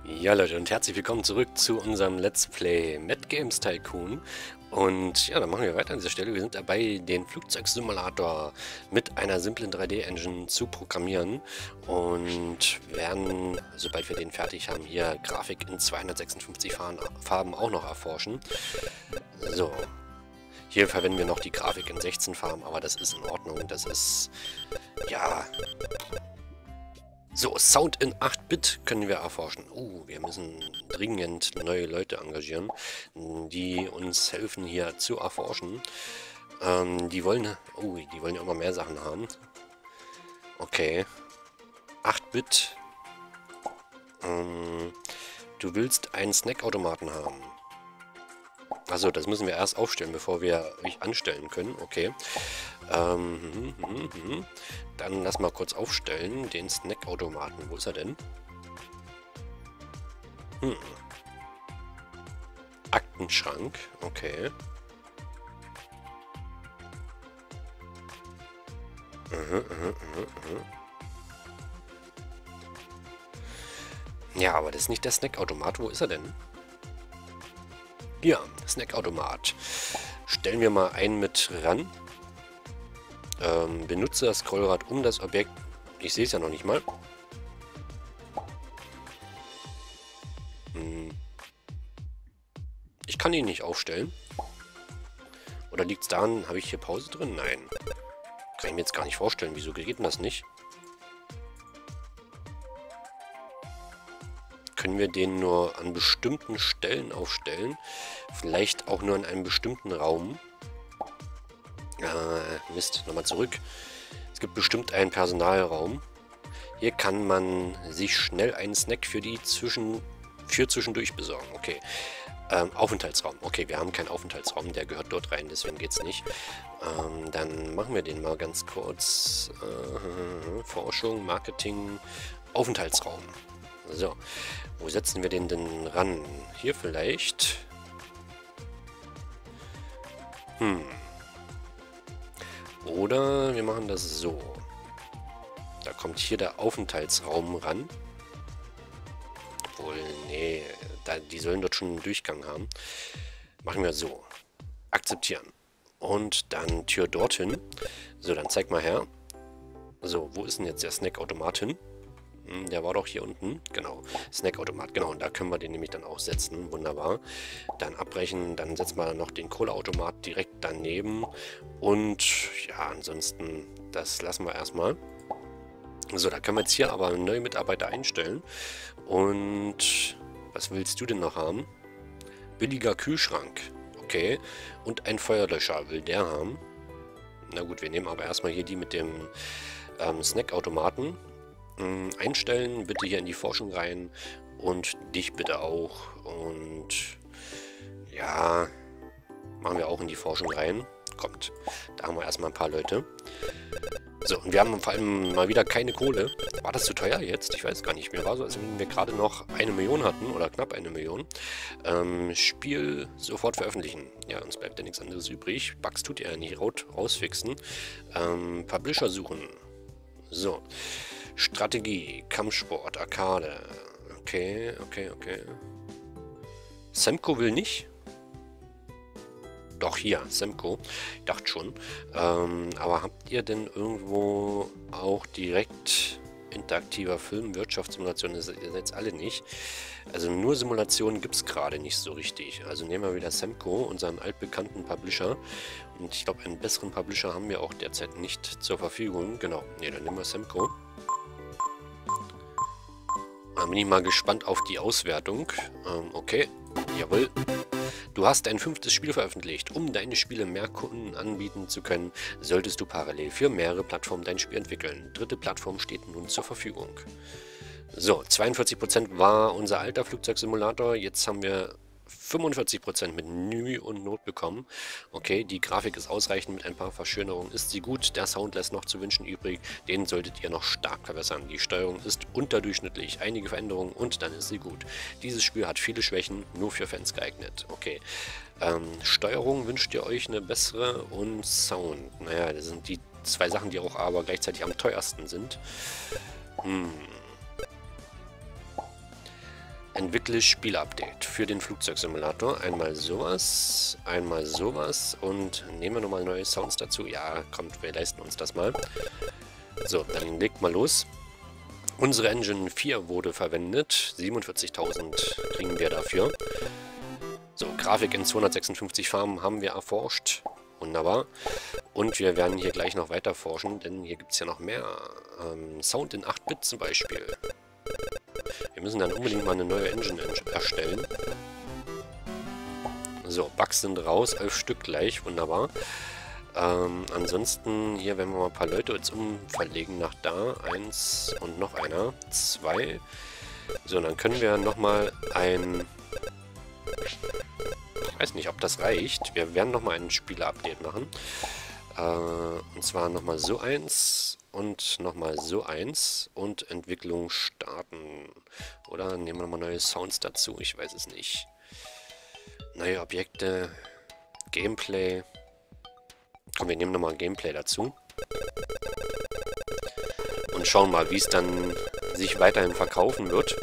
Ja Leute und herzlich willkommen zurück zu unserem Let's Play Mad Games Tycoon. Und ja, dann machen wir weiter an dieser Stelle. Wir sind dabei, den Flugzeugsimulator mit einer simplen 3D-Engine zu programmieren und werden, sobald wir den fertig haben, hier Grafik in 256 Farben auch noch erforschen. So, hier verwenden wir noch die Grafik in 16 Farben, aber das ist in Ordnung. Das ist, ja... So, Sound in 8-Bit können wir erforschen. Wir müssen dringend neue Leute engagieren, die uns helfen hier zu erforschen. Die wollen ja immer mehr Sachen haben. Okay. 8-Bit. Du willst einen Snackautomaten haben. Also, das müssen wir erst aufstellen, bevor wir euch anstellen können. Okay. Dann lass mal kurz aufstellen, den Snackautomaten. Wo ist er denn? Aktenschrank. Okay. Ja, aber das ist nicht der Snackautomat. Wo ist er denn? Ja, Snackautomat. Stellen wir mal einen mit ran. Benutze das Scrollrad um das Objekt. Ich sehe es ja noch nicht mal. Ich kann ihn nicht aufstellen. Oder liegt es daran, habe ich hier Pause drin? Nein. Kann ich mir jetzt gar nicht vorstellen. Wieso geht denn das nicht? Können wir den nur an bestimmten Stellen aufstellen? Vielleicht auch nur in einem bestimmten Raum? Mist, nochmal zurück. Es gibt bestimmt einen Personalraum. Hier kann man sich schnell einen Snack für zwischendurch besorgen. Okay. Aufenthaltsraum. Okay, wir haben keinen Aufenthaltsraum, der gehört dort rein, deswegen geht's nicht. Dann machen wir den mal ganz kurz. Forschung, Marketing, Aufenthaltsraum. So, wo setzen wir den denn ran? Hier vielleicht? Oder wir machen das so. Da kommt hier der Aufenthaltsraum ran. Obwohl, nee, die sollen dort schon einen Durchgang haben. Machen wir so. Akzeptieren. Und dann Tür dorthin. So, dann zeig mal her. So, wo ist denn jetzt der Snackautomat hin? Der war doch hier unten. Genau. Snackautomat. Genau. Und da können wir den nämlich dann auch setzen. Wunderbar. Dann abbrechen. Dann setzen wir noch den Kohleautomat direkt daneben. Und ja, ansonsten, das lassen wir erstmal. So, da können wir jetzt hier aber neue Mitarbeiter einstellen. Und was willst du denn noch haben? Billiger Kühlschrank. Okay. Und ein Feuerlöscher will der haben. Na gut, wir nehmen aber erstmal hier die mit dem Snackautomaten. Einstellen, bitte hier in die Forschung rein und dich bitte auch. Und ja, machen wir auch in die Forschung rein. Kommt, da haben wir erstmal ein paar Leute. So, und wir haben vor allem mal wieder keine Kohle. War das zu teuer jetzt? Ich weiß gar nicht. Mir war so, als wenn wir gerade noch 1 Million hatten oder knapp 1 Million. Spiel sofort veröffentlichen. Ja, uns bleibt ja nichts anderes übrig. Bugs tut ihr ja nicht rausfixen. Publisher suchen. So. Strategie, Kampfsport, Arcade. Okay. Semco will nicht? Doch, hier, Semco. Ich dachte schon. Aber habt ihr denn irgendwo auch direkt interaktiver Film, Wirtschaftssimulation? Das ihr seid alle nicht. Also nur Simulationen gibt es gerade nicht so richtig. Also nehmen wir wieder Semco, unseren altbekannten Publisher. Und ich glaube, einen besseren Publisher haben wir auch derzeit nicht zur Verfügung. Genau, ne, dann nehmen wir Semco. Da bin ich mal gespannt auf die Auswertung. Okay, jawohl. Du hast dein 5. Spiel veröffentlicht. Um deine Spiele mehr Kunden anbieten zu können, solltest du parallel für mehrere Plattformen dein Spiel entwickeln. 3. Plattform steht nun zur Verfügung. So, 42% war unser alter Flugzeugsimulator. Jetzt haben wir 45% mit Mühe und Not bekommen. Okay, die Grafik ist ausreichend, mit ein paar Verschönerungen ist sie gut. Der Sound lässt noch zu wünschen übrig. Den solltet ihr noch stark verbessern. Die Steuerung ist unterdurchschnittlich. Einige Veränderungen und dann ist sie gut. Dieses Spiel hat viele Schwächen, nur für Fans geeignet. Okay. Steuerung wünscht ihr euch eine bessere und Sound. Naja, das sind die zwei Sachen, die auch aber gleichzeitig am teuersten sind. Entwickle Spielupdate für den Flugzeugsimulator. Einmal sowas und nehmen wir nochmal neue Sounds dazu. Ja, kommt, wir leisten uns das mal. So, dann legt mal los. Unsere Engine 4 wurde verwendet. 47.000 kriegen wir dafür. So, Grafik in 256 Farben haben wir erforscht. Wunderbar. Und wir werden hier gleich noch weiter forschen, denn hier gibt es ja noch mehr. Sound in 8-Bit zum Beispiel. Wir müssen dann unbedingt mal eine neue Engine erstellen. So, Bugs sind raus, 11 Stück gleich, wunderbar. Ansonsten, hier werden wir mal ein paar Leute jetzt umverlegen nach da. 1 und noch einer. 2. So, dann können wir nochmal ein... Ich weiß nicht, ob das reicht. Wir werden nochmal ein Spieler-Update machen. Und zwar nochmal so eins und nochmal so eins und Entwicklung starten. Oder nehmen wir nochmal neue Sounds dazu, ich weiß es nicht. Neue Objekte, Gameplay. Komm, wir nehmen nochmal Gameplay dazu. Und schauen mal, wie es dann sich weiterhin verkaufen wird.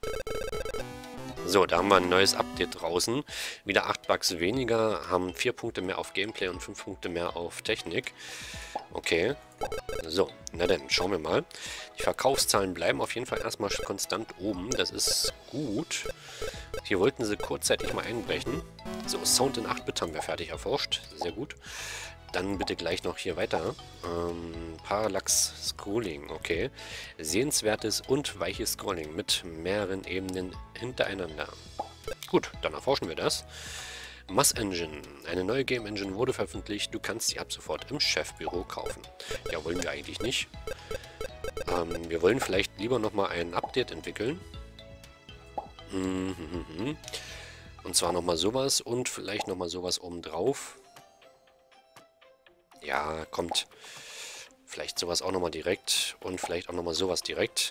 So, da haben wir ein neues Update draußen. Wieder 8 Bugs weniger, haben 4 Punkte mehr auf Gameplay und 5 Punkte mehr auf Technik. Okay. So, na dann, schauen wir mal. Die Verkaufszahlen bleiben auf jeden Fall erstmal konstant oben. Das ist gut. Hier wollten sie kurzzeitig mal einbrechen. So, Sound in 8-Bit haben wir fertig erforscht. Sehr gut. Dann bitte gleich noch hier weiter. Parallax Scrolling, okay. Sehenswertes und weiches Scrolling mit mehreren Ebenen hintereinander. Gut, dann erforschen wir das. Mass Engine. Eine neue Game Engine wurde veröffentlicht. Du kannst sie ab sofort im Chefbüro kaufen. Ja, wollen wir eigentlich nicht. Wir wollen vielleicht lieber nochmal ein Update entwickeln. Und zwar nochmal sowas und vielleicht nochmal sowas obendrauf. Ja, kommt. Vielleicht sowas auch nochmal direkt. Und vielleicht auch nochmal sowas direkt.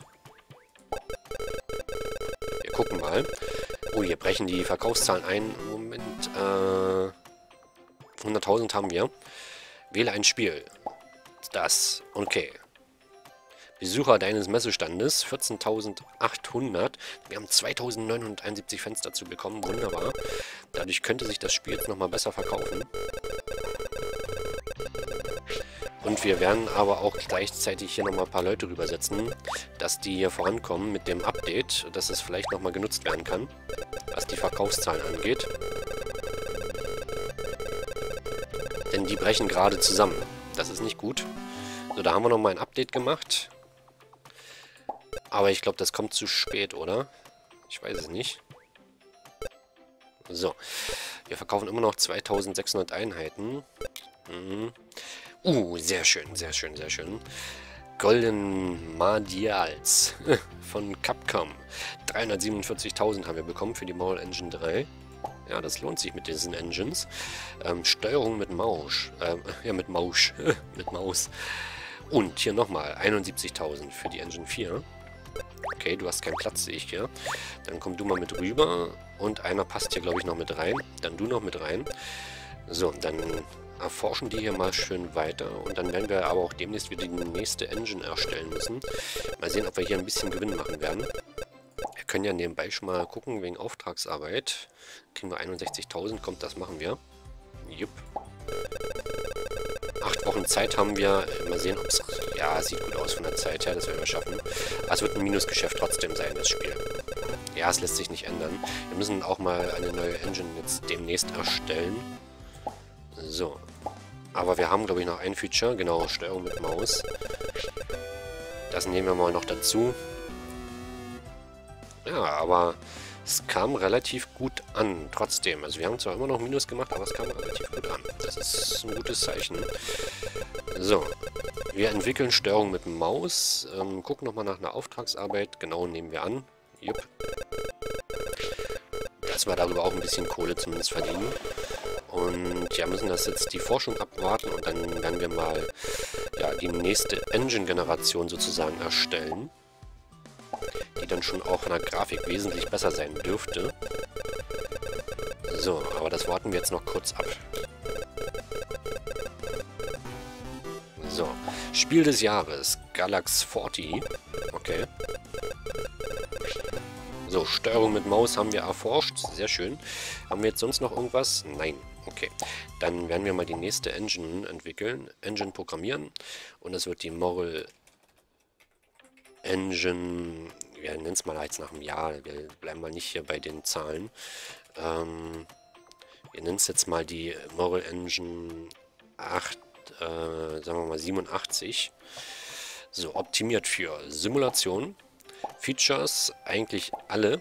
Wir gucken mal. Oh, hier brechen die Verkaufszahlen ein. Moment. 100.000 haben wir. Wähle ein Spiel. Das. Okay. Besucher deines Messestandes. 14.800. Wir haben 2.971 Fans dazu bekommen. Wunderbar. Dadurch könnte sich das Spiel jetzt nochmal besser verkaufen. Und wir werden aber auch gleichzeitig hier nochmal ein paar Leute rübersetzen, dass die hier vorankommen mit dem Update, dass es vielleicht nochmal genutzt werden kann, was die Verkaufszahlen angeht. Denn die brechen gerade zusammen. Das ist nicht gut. So, da haben wir nochmal ein Update gemacht. Aber ich glaube, das kommt zu spät, oder? Ich weiß es nicht. So. Wir verkaufen immer noch 2.600 Einheiten. Sehr schön, sehr schön, sehr schön. Golden Madials von Capcom. 347.000 haben wir bekommen für die Maul Engine 3. Ja, das lohnt sich mit diesen Engines. Steuerung mit Maus. Ja, mit Maus. Mit Maus. Und hier nochmal 71.000 für die Engine 4. Okay, du hast keinen Platz, sehe ich ja. Dann komm du mal mit rüber. Und einer passt hier, glaube ich, noch mit rein. Dann du noch mit rein. So, dann erforschen die hier mal schön weiter. Und dann werden wir aber auch demnächst wieder die nächste Engine erstellen müssen. Mal sehen, ob wir hier ein bisschen Gewinn machen werden. Wir können ja nebenbei schon mal gucken, wegen Auftragsarbeit. Kriegen wir 61.000, kommt, das machen wir. Jupp. 8 Wochen Zeit haben wir. Mal sehen, ob es... Ja, sieht gut aus von der Zeit her, das werden wir schaffen. Aber es wird ein Minusgeschäft trotzdem sein, das Spiel. Ja, es lässt sich nicht ändern. Wir müssen auch mal eine neue Engine jetzt demnächst erstellen. So. Aber wir haben, glaube ich, noch ein Feature. Genau, Steuerung mit Maus. Das nehmen wir mal noch dazu. Ja, aber es kam relativ gut an, trotzdem. Also wir haben zwar immer noch Minus gemacht, aber es kam relativ gut an. Das ist ein gutes Zeichen. So. Wir entwickeln Steuerung mit Maus. Gucken nochmal nach einer Auftragsarbeit. Genau, nehmen wir an. Jupp. Dass wir darüber auch ein bisschen Kohle zumindest verdienen. Und ja, müssen das jetzt die Forschung abwarten und dann werden wir mal ja, die nächste Engine-Generation sozusagen erstellen, die dann schon auch von der Grafik wesentlich besser sein dürfte. So, aber das warten wir jetzt noch kurz ab. So, Spiel des Jahres, Galax 40. Okay. So, Steuerung mit Maus haben wir erforscht. Sehr schön. Haben wir jetzt sonst noch irgendwas? Nein. Okay. Dann werden wir mal die nächste Engine entwickeln. Engine programmieren. Und das wird die Moral Engine. Wir nennen es mal jetzt nach einem Jahr. Wir bleiben mal nicht hier bei den Zahlen. Wir nennen es jetzt mal die Moral Engine 8, sagen wir mal 87. So, optimiert für Simulation. Features eigentlich alle.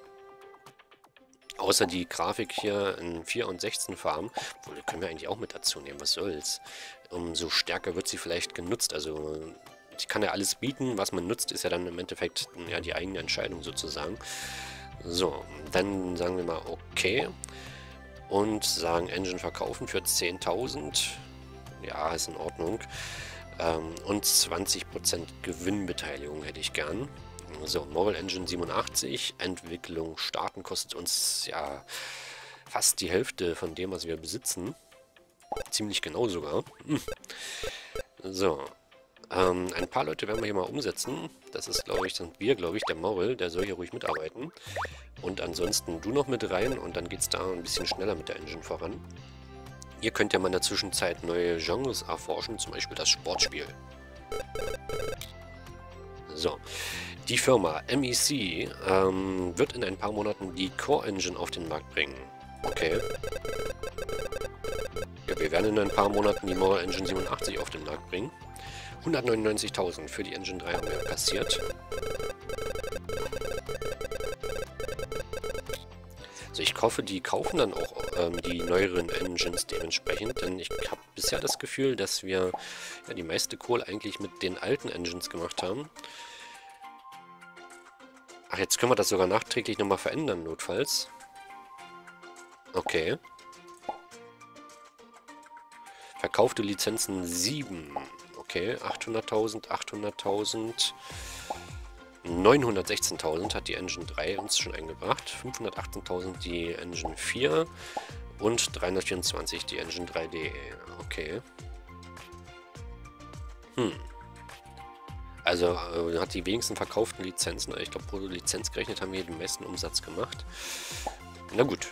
Außer die Grafik hier in 4 und 16 Farben. Obwohl, können wir eigentlich auch mit dazu nehmen. Was soll's? Umso stärker wird sie vielleicht genutzt. Also, sie kann ja alles bieten. Was man nutzt, ist ja dann im Endeffekt ja die eigene Entscheidung sozusagen. So, dann sagen wir mal okay. Und sagen Engine verkaufen für 10.000. Ja, ist in Ordnung. Und 20% Gewinnbeteiligung hätte ich gern. So, Moral Engine 87. Entwicklung starten kostet uns ja fast die Hälfte von dem, was wir besitzen. Ziemlich genau sogar. So. Ein paar Leute werden wir hier mal umsetzen. Das ist, glaube ich, der Moral, der soll hier ruhig mitarbeiten. Und ansonsten du noch mit rein und dann geht es da ein bisschen schneller mit der Engine voran. Ihr könnt ja mal in der Zwischenzeit neue Genres erforschen, zum Beispiel das Sportspiel. So, die Firma MEC wird in ein paar Monaten die Core Engine auf den Markt bringen. Okay. Ja, wir werden in ein paar Monaten die Moral Engine 87 auf den Markt bringen. 199.000 für die Engine 3 haben wir kassiert. Also ich hoffe, die kaufen dann auch die neueren Engines dementsprechend, denn ich habe bisher das Gefühl, dass wir ja die meiste Kohle eigentlich mit den alten Engines gemacht haben. Ach, jetzt können wir das sogar nachträglich nochmal verändern, notfalls. Okay. Verkaufte Lizenzen 7. Okay, 800.000, 800.000... 916.000 hat die Engine 3 uns schon eingebracht, 518.000 die Engine 4 und 324 die Engine 3D. Okay. Also hat die wenigsten verkauften Lizenzen. Ich glaube, pro Lizenz gerechnet haben wir den meisten Umsatz gemacht. Na gut.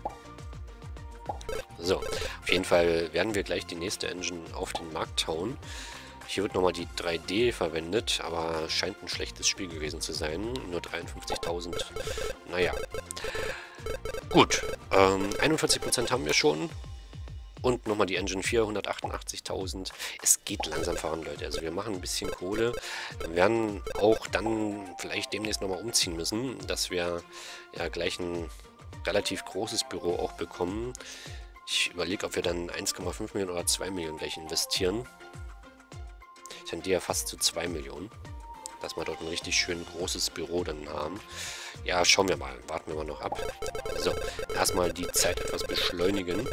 So, auf jeden Fall werden wir gleich die nächste Engine auf den Markt hauen. Hier wird nochmal die 3D verwendet, aber scheint ein schlechtes Spiel gewesen zu sein. Nur 53.000. Naja. Gut. 41% haben wir schon. Und nochmal die Engine 4, 188.000. Es geht langsam voran, Leute. Also wir machen ein bisschen Kohle. Wir werden auch dann vielleicht demnächst nochmal umziehen müssen, dass wir ja gleich ein relativ großes Büro auch bekommen. Ich überlege, ob wir dann 1,5 Millionen oder 2 Millionen gleich investieren. Ich tendiere fast zu 2 Millionen. Dass wir dort ein richtig schön großes Büro dann haben. Ja, schauen wir mal. Warten wir mal noch ab. So, erstmal die Zeit etwas beschleunigen.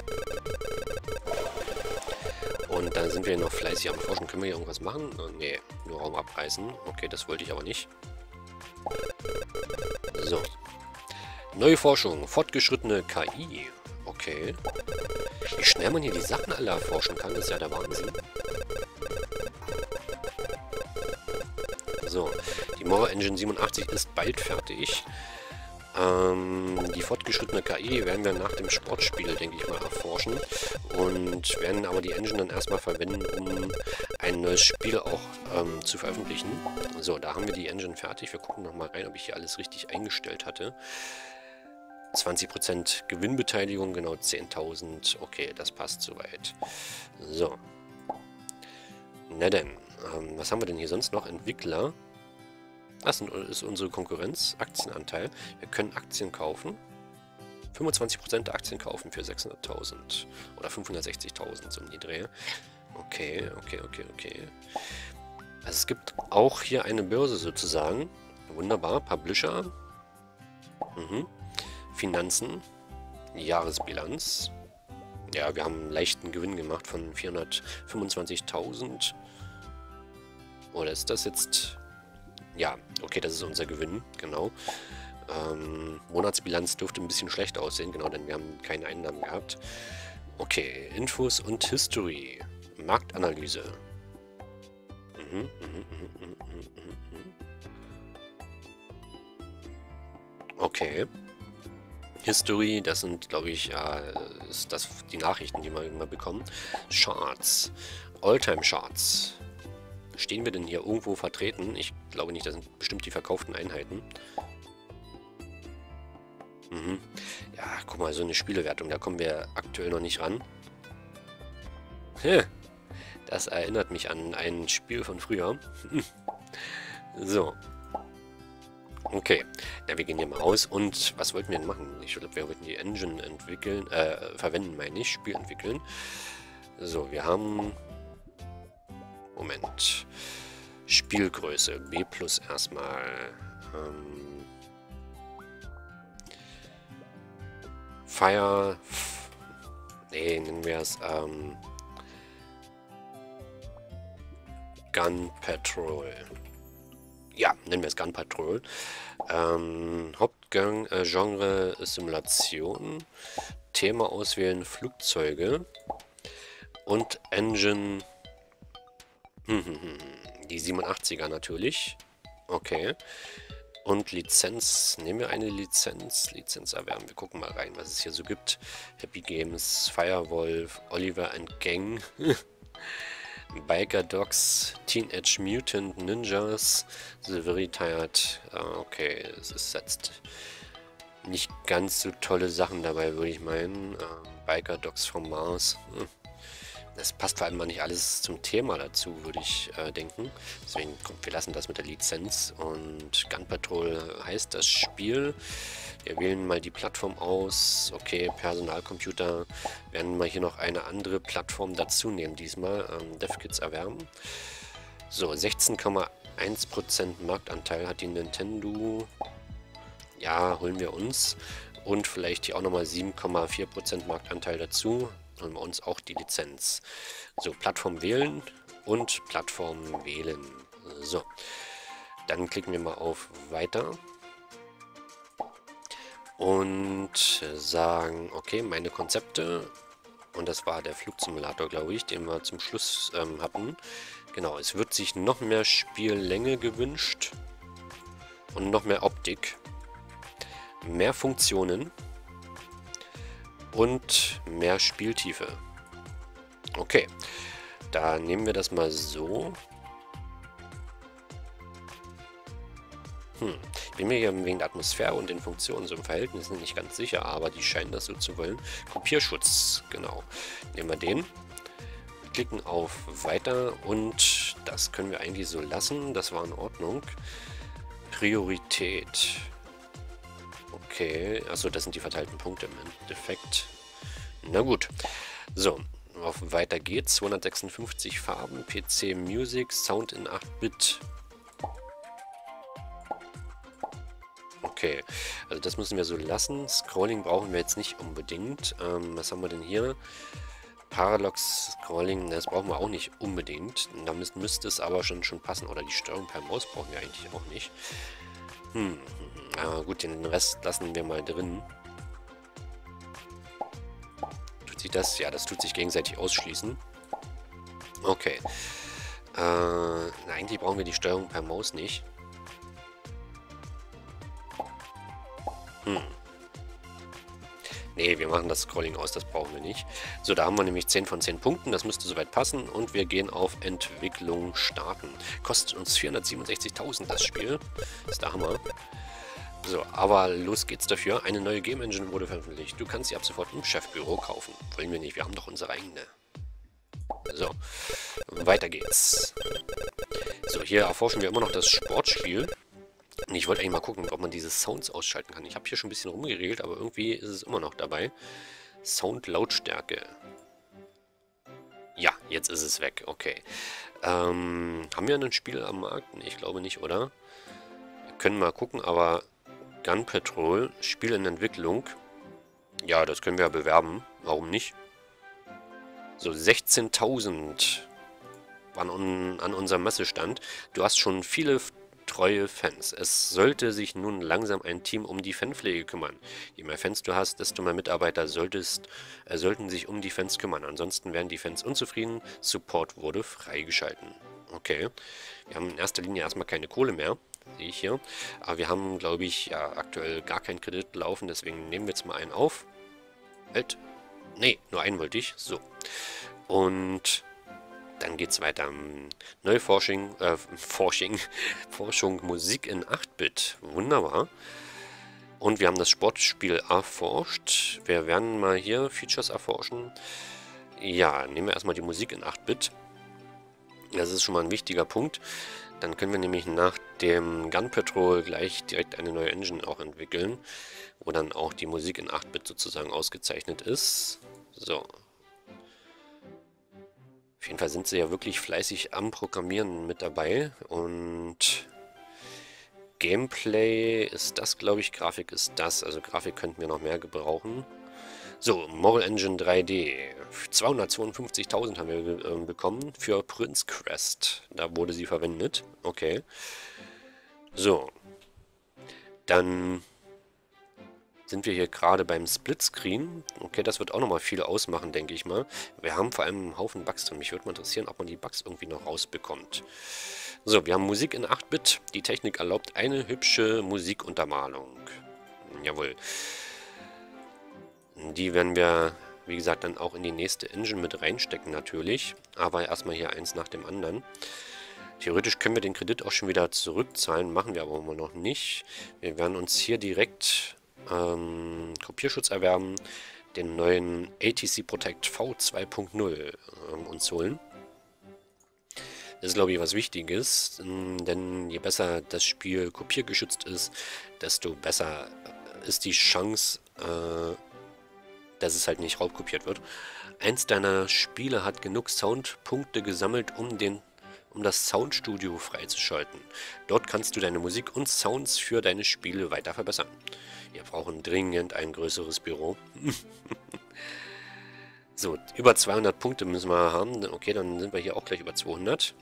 Und dann sind wir noch fleißig am Forschen. Können wir hier irgendwas machen? Oh, nee, nur Raum abreißen. Okay, das wollte ich aber nicht. So. Neue Forschung. Fortgeschrittene KI. Okay. Wie schnell man hier die Sachen alle erforschen kann, ist ja der Wahnsinn. So, die Moral Engine 87 ist bald fertig. Die fortgeschrittene KI werden wir nach dem Sportspiel, denke ich mal, erforschen. Und werden aber die Engine dann erstmal verwenden, um ein neues Spiel auch zu veröffentlichen. So, da haben wir die Engine fertig. Wir gucken nochmal rein, ob ich hier alles richtig eingestellt hatte. 20% Gewinnbeteiligung, genau 10.000. Okay, das passt soweit. So. Na denn, was haben wir denn hier sonst noch? Entwickler. Das ist unsere Konkurrenz. Aktienanteil. Wir können Aktien kaufen. 25% der Aktien kaufen für 600.000 oder 560.000 so um die Dreh. Okay. Also es gibt auch hier eine Börse sozusagen. Wunderbar. Publisher. Finanzen. Jahresbilanz. Ja, wir haben einen leichten Gewinn gemacht von 425.000. Oder ist das jetzt... Ja, okay, das ist unser Gewinn, genau. Monatsbilanz dürfte ein bisschen schlecht aussehen, genau, denn wir haben keine Einnahmen gehabt. Okay, Infos und History. Marktanalyse. Okay. History, das sind, glaube ich, ist das die Nachrichten, die wir immer bekommen. Charts. Alltime Charts. Stehen wir denn hier irgendwo vertreten? Ich glaube nicht, das sind bestimmt die verkauften Einheiten. Mhm. Ja, guck mal, so eine Spielewertung, da kommen wir aktuell noch nicht ran. Das erinnert mich an ein Spiel von früher. So. Okay. Ja, wir gehen hier mal raus. Und was wollten wir denn machen? Ich glaube, wir wollten die Engine entwickeln, verwenden, meine ich, Spiel entwickeln. So, wir haben... Moment. Spielgröße. B+ erstmal. Fire... Nee, nennen wir es, Gun Patrol. Ja, nennen wir es Gun Patrol. Hauptgang, Genre Simulation. Thema auswählen, Flugzeuge. Und Engine... Die 87er natürlich. Okay. Und Lizenz. Nehmen wir eine Lizenz. Lizenz erwerben. Wir gucken mal rein, was es hier so gibt. Happy Games, Firewolf, Oliver and Gang. Biker Dogs, Teenage Mutant Ninjas, Silvery Tired. Okay, es ist jetzt nicht ganz so tolle Sachen dabei, würde ich meinen. Biker Dogs from Mars. Das passt vor allem mal nicht alles zum Thema dazu, würde ich denken. Deswegen, komm, wir lassen das mit der Lizenz. Und Gun Patrol heißt das Spiel. Wir wählen mal die Plattform aus. Okay, Personalcomputer. Werden wir hier noch eine andere Plattform dazu nehmen diesmal. DevKits erwerben. So, 16,1% Marktanteil hat die Nintendo. Ja, holen wir uns. Und vielleicht hier auch nochmal 7,4% Marktanteil dazu. Holen wir uns auch die Lizenz. So, Plattform wählen und Plattform wählen. So, dann klicken wir mal auf Weiter. Und sagen, okay, meine Konzepte. Und das war der Flugsimulator, glaube ich, den wir zum Schluss hatten. Genau, es wird sich noch mehr Spiellänge gewünscht. Und noch mehr Optik. Mehr Funktionen. Und mehr Spieltiefe. Okay, da nehmen wir das mal so. Ich bin mir hier wegen der Atmosphäre und den Funktionen so im Verhältnis nicht ganz sicher, aber die scheinen das so zu wollen. Kopierschutz, genau. Nehmen wir den. Klicken auf Weiter und das können wir eigentlich so lassen. Das war in Ordnung. Priorität. Okay, achso, das sind die verteilten Punkte im Endeffekt. Na gut. So, auf Weiter geht's. 256 Farben, PC Music, Sound in 8-Bit. Okay, also das müssen wir so lassen. Scrolling brauchen wir jetzt nicht unbedingt. Was haben wir denn hier? Parallax Scrolling, das brauchen wir auch nicht unbedingt. Damit müsste es aber schon passen. Oder die Steuerung per Maus brauchen wir eigentlich auch nicht. Gut, den Rest lassen wir mal drin. Tut sich das? Ja, das tut sich gegenseitig ausschließen. Okay. Eigentlich brauchen wir die Steuerung per Maus nicht. Nee, wir machen das Scrolling aus, das brauchen wir nicht. So, da haben wir nämlich 10 von 10 Punkten, das müsste soweit passen. Und wir gehen auf Entwicklung starten. Kostet uns 467.000 das Spiel. Das ist der Hammer. So, aber los geht's dafür. Eine neue Game Engine wurde veröffentlicht. Du kannst sie ab sofort im Chefbüro kaufen. Wollen wir nicht, wir haben doch unsere eigene. So, weiter geht's. So, hier erforschen wir immer noch das Sportspiel. Und ich wollte eigentlich mal gucken, ob man diese Sounds ausschalten kann. Ich habe hier schon ein bisschen rumgeregelt, aber irgendwie ist es immer noch dabei. Sound-Lautstärke. Ja, jetzt ist es weg. Okay. Haben wir ein Spiel am Markt? Nee, ich glaube nicht, oder? Wir können mal gucken, aber Gun Patrol, Spiel in Entwicklung. Ja, das können wir ja bewerben. Warum nicht? So, 16.000 waren an unserem Messestand. Du hast schon viele treue Fans. Es sollte sich nun langsam ein Team um die Fanpflege kümmern. Je mehr Fans du hast, desto mehr Mitarbeiter sollten sich um die Fans kümmern. Ansonsten wären die Fans unzufrieden. Support wurde freigeschalten. Okay. Wir haben in erster Linie erstmal keine Kohle mehr. Sehe ich hier. Aber wir haben, glaube ich, ja aktuell gar keinen Kredit laufen, deswegen nehmen wir jetzt mal einen auf. Halt. Nee, nur einen wollte ich. So. Und dann geht's weiter. Neue Forschung, Forschung Musik in 8-Bit. Wunderbar. Und wir haben das Sportspiel erforscht. Wir werden mal hier Features erforschen. Ja, nehmen wir erstmal die Musik in 8-Bit. Das ist schon mal ein wichtiger Punkt. Dann können wir nämlich nach dem Gun Patrol gleich direkt eine neue Engine auch entwickeln, wo dann auch die Musik in 8-Bit sozusagen ausgezeichnet ist. So. Auf jeden Fall sind sie ja wirklich fleißig am Programmieren mit dabei. Und Gameplay ist das, glaube ich. Grafik ist das. Also Grafik könnten wir noch mehr gebrauchen. So, Moral Engine 3D. 252.000 haben wir bekommen für Prince Crest. Da wurde sie verwendet. Okay. So. Dann sind wir hier gerade beim Splitscreen. Okay, das wird auch nochmal viel ausmachen, denke ich mal. Wir haben vor allem einen Haufen Bugs drin. Mich würde mal interessieren, ob man die Bugs irgendwie noch rausbekommt. So, wir haben Musik in 8-Bit. Die Technik erlaubt eine hübsche Musikuntermalung. Jawohl. Die werden wir, wie gesagt, dann auch in die nächste Engine mit reinstecken natürlich. Aber erstmal hier eins nach dem anderen. Theoretisch können wir den Kredit auch schon wieder zurückzahlen, machen wir aber noch nicht. Wir werden uns hier direkt Kopierschutz erwerben, den neuen ATC Protect V2.0 uns holen. Das ist, glaube ich, was Wichtiges, denn je besser das Spiel kopiergeschützt ist, desto besser ist die Chance, dass es halt nicht raubkopiert wird. Eins deiner Spiele hat genug Soundpunkte gesammelt, um das Soundstudio freizuschalten. Dort kannst du deine Musik und Sounds für deine Spiele weiter verbessern. Wir brauchen dringend ein größeres Büro. So, über 200 Punkte müssen wir haben. Okay, dann sind wir hier auch gleich über 200.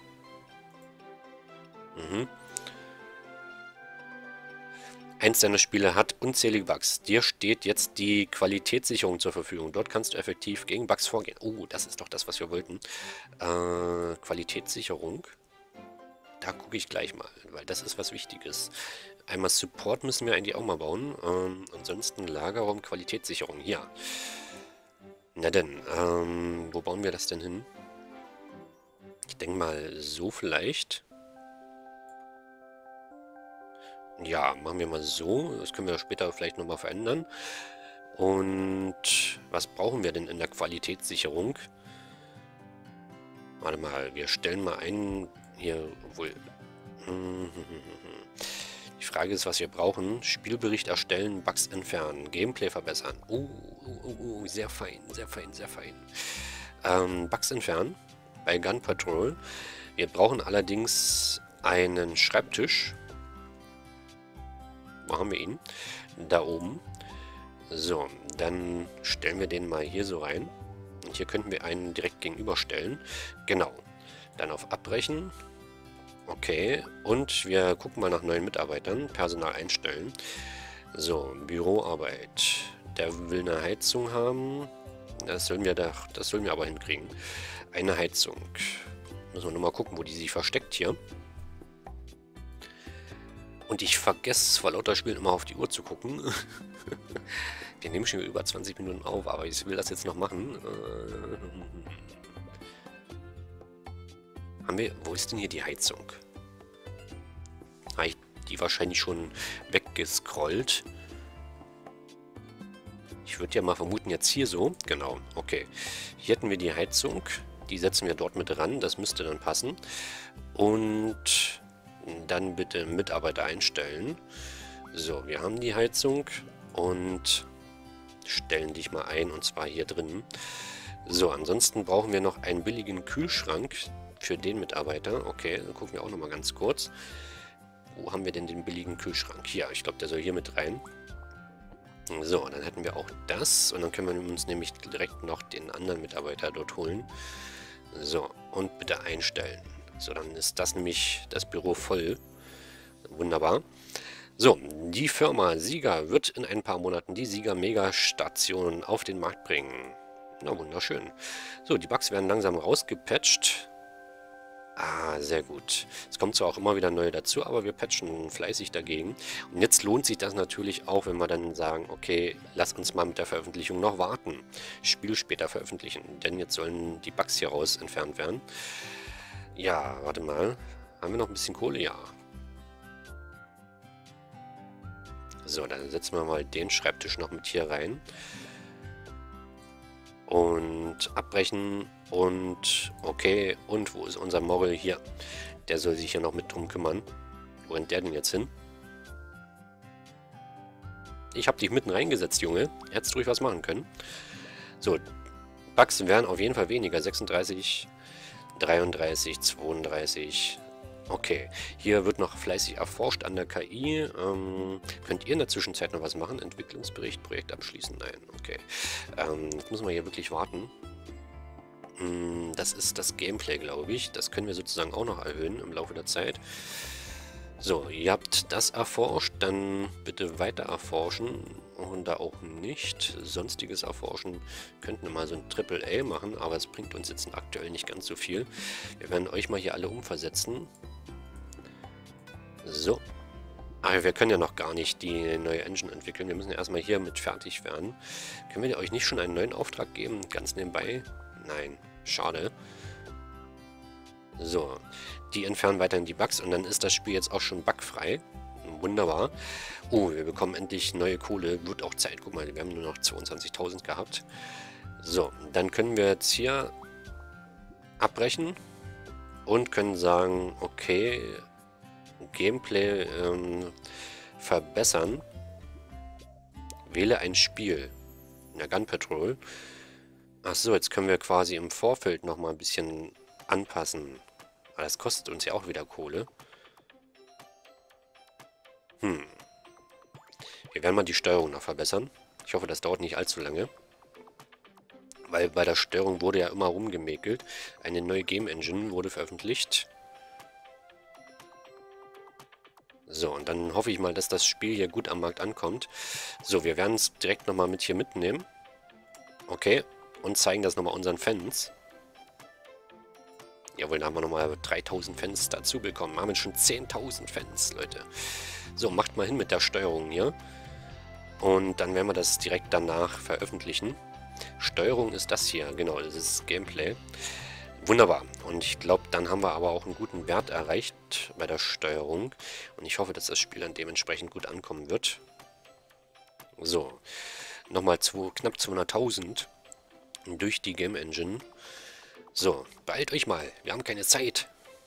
Eins deiner Spiele hat unzählige Bugs. Dir steht jetzt die Qualitätssicherung zur Verfügung. Dort kannst du effektiv gegen Bugs vorgehen. Oh, das ist doch das, was wir wollten. Qualitätssicherung. Da gucke ich gleich mal, weil das ist was Wichtiges. Einmal Support müssen wir eigentlich auch mal bauen. Ansonsten Lagerraum, Qualitätssicherung. Ja. Na denn, wo bauen wir das denn hin? Ich denke mal so vielleicht. Ja, machen wir mal so. Das können wir später vielleicht nochmal verändern. Und was brauchen wir denn in der Qualitätssicherung? Warte mal, wir stellen mal einen hier, obwohl... Die Frage ist, was wir brauchen. Spielbericht erstellen, Bugs entfernen, Gameplay verbessern. Sehr fein, sehr fein, sehr fein. Bugs entfernen bei Gun Patrol. Wir brauchen allerdings einen Schreibtisch. Wo haben wir ihn? Da oben. So, dann stellen wir den mal hier so rein. Und hier könnten wir einen direkt gegenüberstellen. Genau. Dann auf Abbrechen. Okay. Und wir gucken mal nach neuen Mitarbeitern. Personal einstellen. So, Büroarbeit. Der will eine Heizung haben. Das sollen wir aber hinkriegen. Eine Heizung. Müssen wir nur mal gucken, wo die sich versteckt hier. Und ich vergesse vor lauter Spielen immer auf die Uhr zu gucken. Wir nehmen schon über 20 Minuten auf, aber ich will das jetzt noch machen. Wo ist denn hier die Heizung? Habe ich die wahrscheinlich schon weggescrollt? Ich würde ja mal vermuten, jetzt hier so. Genau, okay. Hier hätten wir die Heizung. Die setzen wir dort mit ran. Das müsste dann passen. Und dann bitte Mitarbeiter einstellen. So, wir haben die Heizung und stellen dich mal ein, und zwar hier drin. So, ansonsten brauchen wir noch einen billigen Kühlschrank für den Mitarbeiter. Okay, dann gucken wir auch nochmal ganz kurz. Wo haben wir denn den billigen Kühlschrank? Ja, ich glaube, der soll hier mit rein. So, dann hätten wir auch das. Und dann können wir uns nämlich direkt noch den anderen Mitarbeiter dort holen. So, und bitte einstellen. So, dann ist das nämlich das Büro voll. Wunderbar. So, die Firma Sieger wird in ein paar Monaten die Sieger-Mega-Station auf den Markt bringen. Na, wunderschön. So, die Bugs werden langsam rausgepatcht. Ah, sehr gut. Es kommt zwar auch immer wieder neue dazu, aber wir patchen fleißig dagegen. Und jetzt lohnt sich das natürlich auch, wenn wir dann sagen, okay, lass uns mal mit der Veröffentlichung noch warten. Spiel später veröffentlichen, denn jetzt sollen die Bugs hier raus entfernt werden. Ja, warte mal. Haben wir noch ein bisschen Kohle? Ja. So, dann setzen wir mal den Schreibtisch noch mit hier rein. Und abbrechen und okay. Und wo ist unser Morgel hier? Der soll sich hier noch mit drum kümmern. Wo rennt der denn jetzt hin? Ich habe dich mitten reingesetzt, Junge. Hättest du ruhig was machen können. So, Bugs werden auf jeden Fall weniger. 36, 33, 32. Okay, hier wird noch fleißig erforscht an der KI. Könnt ihr in der Zwischenzeit noch was machen? Entwicklungsbericht, Projekt abschließen? Nein, okay. Jetzt müssen wir hier wirklich warten. Das ist das Gameplay, glaube ich. Das können wir sozusagen auch noch erhöhen im Laufe der Zeit. So, ihr habt das erforscht, dann bitte weiter erforschen. Und da auch nicht. Sonstiges erforschen könnten wir mal so ein Triple A machen, aber es bringt uns jetzt aktuell nicht ganz so viel. Wir werden euch mal hier alle umversetzen. So. Aber wir können ja noch gar nicht die neue Engine entwickeln. Wir müssen ja erstmal hier mit fertig werden. Können wir euch nicht schon einen neuen Auftrag geben? Ganz nebenbei? Nein. Schade. So. Die entfernen weiterhin die Bugs und dann ist das Spiel jetzt auch schon bugfrei. Wunderbar. Oh, wir bekommen endlich neue Kohle. Wird auch Zeit. Guck mal, wir haben nur noch 22.000 gehabt. So, dann können wir jetzt hier abbrechen und können sagen, okay, Gameplay verbessern. Wähle ein Spiel. In der Gun Patrol. Achso, jetzt können wir quasi im Vorfeld nochmal ein bisschen anpassen. Aber das kostet uns ja auch wieder Kohle. Wir werden mal die Steuerung noch verbessern. Ich hoffe, das dauert nicht allzu lange. Weil bei der Steuerung wurde ja immer rumgemäkelt. Eine neue Game Engine wurde veröffentlicht. So, und dann hoffe ich mal, dass das Spiel hier gut am Markt ankommt. So, wir werden es direkt nochmal mit hier mitnehmen. Okay, und zeigen das nochmal unseren Fans. Jawohl, da haben wir nochmal 3000 Fans dazu bekommen. Wir haben jetzt schon 10.000 Fans, Leute. So, macht mal hin mit der Steuerung hier. Und dann werden wir das direkt danach veröffentlichen. Steuerung ist das hier, genau, das ist Gameplay. Wunderbar. Und ich glaube, dann haben wir aber auch einen guten Wert erreicht bei der Steuerung. Und ich hoffe, dass das Spiel dann dementsprechend gut ankommen wird. So, nochmal knapp 200.000 durch die Game Engine. So, beeilt euch mal. Wir haben keine Zeit.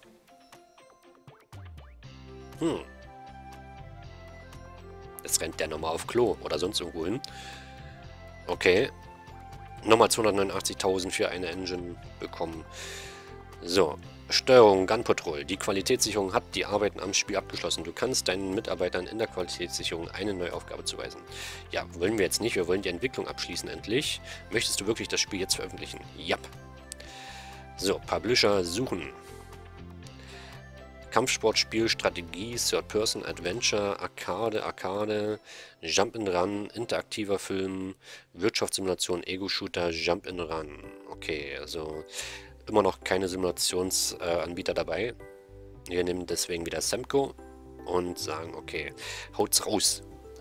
Jetzt rennt der nochmal auf Klo oder sonst irgendwo hin. Okay. Nochmal 289.000 für eine Engine bekommen. So, Steuerung Gun Patrol. Die Qualitätssicherung hat die Arbeiten am Spiel abgeschlossen. Du kannst deinen Mitarbeitern in der Qualitätssicherung eine neue Aufgabe zuweisen. Ja, wollen wir jetzt nicht. Wir wollen die Entwicklung abschließen endlich. Möchtest du wirklich das Spiel jetzt veröffentlichen? Ja. So, Publisher suchen. Kampfsportspiel, Strategie, Third-Person, Adventure, Arcade, Jump-and-Run, interaktiver Film, Wirtschaftssimulation, Ego-Shooter, Jump-and-Run. Okay, also immer noch keine Simulationsanbieter dabei. Wir nehmen deswegen wieder Semco und sagen, okay, haut's raus.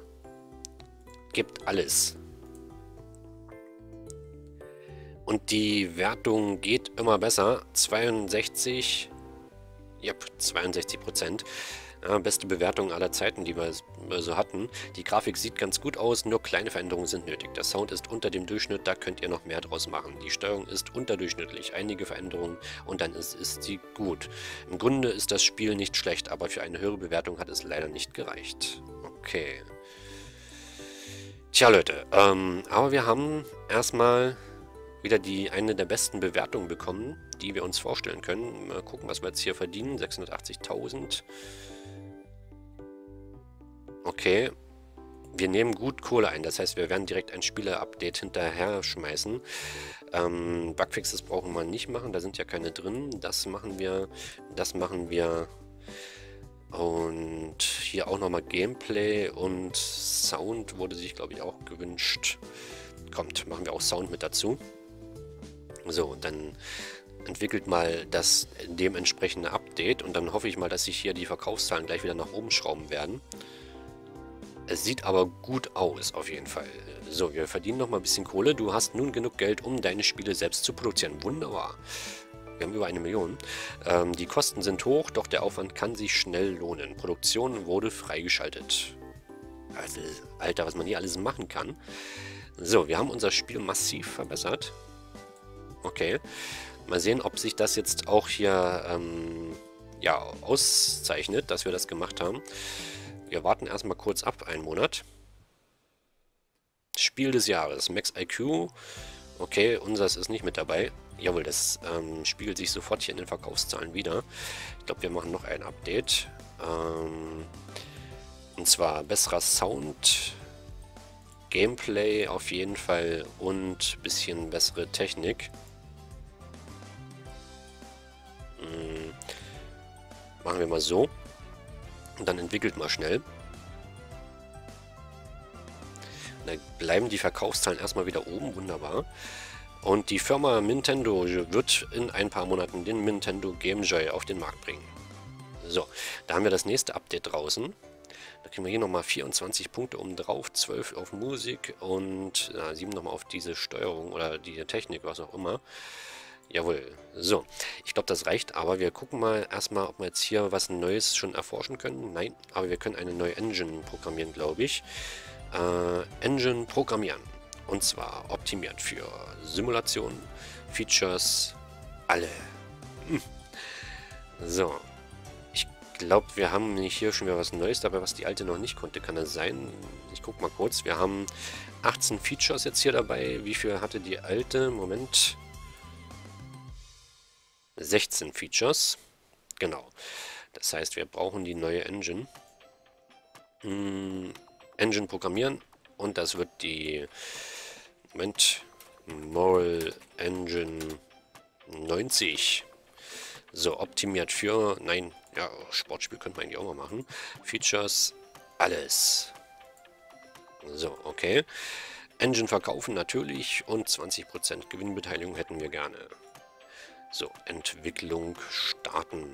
Gebt alles. Und die Wertung geht immer besser. 62... Yep, 62%. Ja, beste Bewertung aller Zeiten, die wir so hatten. Die Grafik sieht ganz gut aus, nur kleine Veränderungen sind nötig. Der Sound ist unter dem Durchschnitt, da könnt ihr noch mehr draus machen. Die Steuerung ist unterdurchschnittlich, einige Veränderungen und dann ist sie gut. Im Grunde ist das Spiel nicht schlecht, aber für eine höhere Bewertung hat es leider nicht gereicht. Okay. Tja, Leute, aber wir haben erstmal wieder eine der besten Bewertungen bekommen, die wir uns vorstellen können. Mal gucken, was wir jetzt hier verdienen. 680.000. Okay. Wir nehmen gut Kohle ein. Das heißt, wir werden direkt ein Spieler-Update hinterher schmeißen. Bugfixes brauchen wir nicht machen. Da sind ja keine drin. Das machen wir. Das machen wir. Und hier auch nochmal Gameplay und Sound wurde sich, glaube ich, auch gewünscht. Kommt, machen wir auch Sound mit dazu. So, dann entwickelt mal das dementsprechende Update und dann hoffe ich mal, dass sich hier die Verkaufszahlen gleich wieder nach oben schrauben werden. Es sieht aber gut aus, auf jeden Fall. So, wir verdienen noch mal ein bisschen Kohle. Du hast nun genug Geld, um deine Spiele selbst zu produzieren. Wunderbar. Wir haben über 1 Million. Die Kosten sind hoch, doch der Aufwand kann sich schnell lohnen. Produktion wurde freigeschaltet. Also, Alter, was man hier alles machen kann. So, wir haben unser Spiel massiv verbessert. Okay. Mal sehen, ob sich das jetzt auch hier ja, auszeichnet, dass wir das gemacht haben. Wir warten erstmal kurz ab, einen Monat. Spiel des Jahres, Max IQ. Okay, unseres ist nicht mit dabei. Jawohl, das spiegelt sich sofort hier in den Verkaufszahlen wieder. Ich glaube, wir machen noch ein Update. Und zwar besserer Sound, Gameplay auf jeden Fall und ein bisschen bessere Technik. Machen wir mal so. Und dann entwickelt mal schnell. Dann bleiben die Verkaufszahlen erstmal wieder oben, wunderbar. Und die Firma Nintendo wird in ein paar Monaten den Nintendo Game Joy auf den Markt bringen. So, da haben wir das nächste Update draußen. Da kriegen wir hier nochmal 24 Punkte oben drauf, 12 auf Musik und 7 nochmal auf diese Steuerung oder die Technik, was auch immer. Jawohl. So, ich glaube, das reicht, aber wir gucken mal erstmal, ob wir jetzt hier was Neues schon erforschen können. Nein, aber wir können eine neue Engine programmieren, glaube ich. Engine programmieren. Und zwar optimiert für Simulation, Features, alle. So. Ich glaube, wir haben nicht hier schon wieder was Neues dabei, was die alte noch nicht konnte. Kann das sein? Ich gucke mal kurz. Wir haben 18 Features jetzt hier dabei. Wie viel hatte die alte? Moment. 16 Features. Genau. Das heißt, wir brauchen die neue Engine. Engine programmieren. Und das wird die... Moment. Moral Engine 90. So, optimiert für... Nein, ja, Sportspiel könnte man eigentlich auch mal machen. Features, alles. So, okay. Engine verkaufen natürlich und 20% Gewinnbeteiligung hätten wir gerne. So, Entwicklung starten.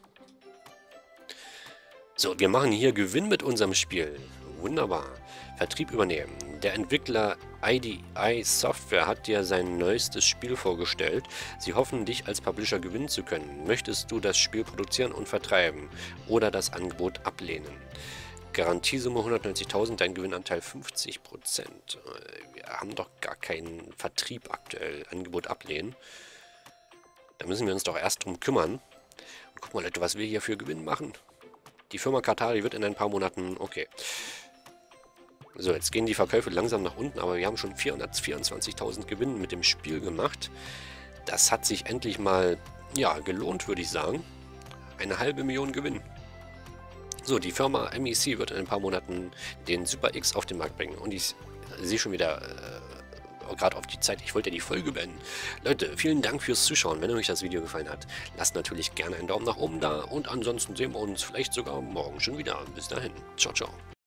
So, wir machen hier Gewinn mit unserem Spiel. Wunderbar. Vertrieb übernehmen. Der Entwickler IDI Software hat dir sein neuestes Spiel vorgestellt. Sie hoffen, dich als Publisher gewinnen zu können. Möchtest du das Spiel produzieren und vertreiben oder das Angebot ablehnen? Garantiesumme 190.000, dein Gewinnanteil 50%. Wir haben doch gar keinen Vertrieb aktuell. Angebot ablehnen. Da müssen wir uns doch erst drum kümmern. Und guck mal, Leute, was wir hier für Gewinn machen. Die Firma Katari wird in ein paar Monaten... Okay. So, jetzt gehen die Verkäufe langsam nach unten, aber wir haben schon 424.000 Gewinn mit dem Spiel gemacht. Das hat sich endlich mal, ja, gelohnt, würde ich sagen. 1,5 Million Gewinn. So, die Firma MEC wird in ein paar Monaten den Super X auf den Markt bringen. Und ich sehe schon wieder... gerade auf die Zeit, ich wollte ja die Folge beenden. Leute, vielen Dank fürs Zuschauen. Wenn euch das Video gefallen hat, lasst natürlich gerne einen Daumen nach oben da und ansonsten sehen wir uns vielleicht sogar morgen schon wieder. Bis dahin. Ciao, ciao.